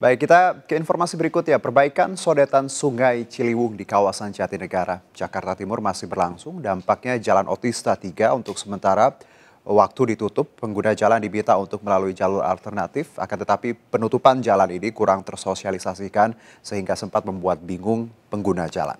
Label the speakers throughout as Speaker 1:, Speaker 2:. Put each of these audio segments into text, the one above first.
Speaker 1: Baik, kita ke informasi berikutnya. Perbaikan sodetan Sungai Ciliwung di kawasan Jatinegara, Jakarta Timur masih berlangsung. Dampaknya Jalan Otista 3 untuk sementara waktu ditutup. Pengguna jalan diminta untuk melalui jalur alternatif, akan tetapi penutupan jalan ini kurang tersosialisasikan sehingga sempat membuat bingung pengguna jalan.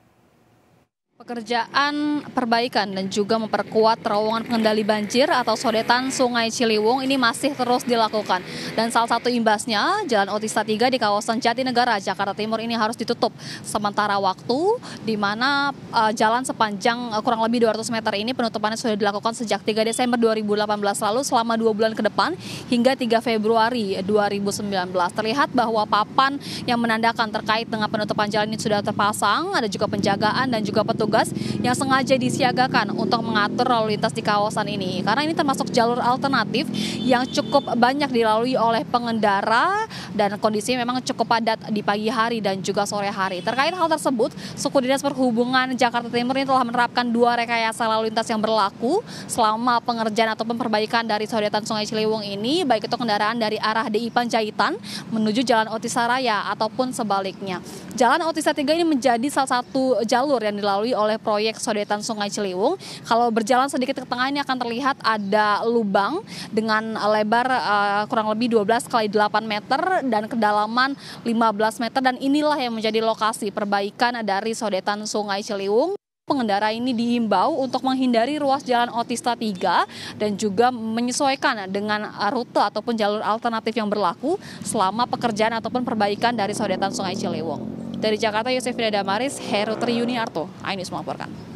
Speaker 2: Pekerjaan perbaikan dan juga memperkuat terowongan pengendali banjir atau sodetan Sungai Ciliwung ini masih terus dilakukan. Dan salah satu imbasnya, Jalan Otista 3 di kawasan Jatinegara, Jakarta Timur ini harus ditutup sementara waktu, di mana jalan sepanjang kurang lebih 200 meter ini penutupannya sudah dilakukan sejak 3 Desember 2018 lalu selama 2 bulan ke depan hingga 3 Februari 2019. Terlihat bahwa papan yang menandakan terkait dengan penutupan jalan ini sudah terpasang, ada juga penjagaan dan juga petugas yang sengaja disiagakan untuk mengatur lalu lintas di kawasan ini. Karena ini termasuk jalur alternatif yang cukup banyak dilalui oleh pengendara dan kondisinya memang cukup padat di pagi hari dan juga sore hari. Terkait hal tersebut, Suku Dinas Perhubungan Jakarta Timur ini telah menerapkan 2 rekayasa lalu lintas yang berlaku selama pengerjaan ataupun perbaikan dari sodetan Sungai Ciliwung ini, baik itu kendaraan dari arah DI Panjaitan menuju Jalan Otista Raya ataupun sebaliknya. Jalan Otista 3 ini menjadi salah satu jalur yang dilalui oleh proyek sodetan Sungai Ciliwung. Kalau berjalan sedikit ke tengah ini akan terlihat ada lubang dengan lebar kurang lebih 12 kali 8 meter dan kedalaman 15 meter, dan inilah yang menjadi lokasi perbaikan dari sodetan Sungai Ciliwung. Pengendara ini dihimbau untuk menghindari ruas Jalan Otista 3 dan juga menyesuaikan dengan rute ataupun jalur alternatif yang berlaku selama pekerjaan ataupun perbaikan dari sodetan Sungai Ciliwung. Dari Jakarta, Yosefina Damaris, Heru Triyuniarto, iNews melaporkan.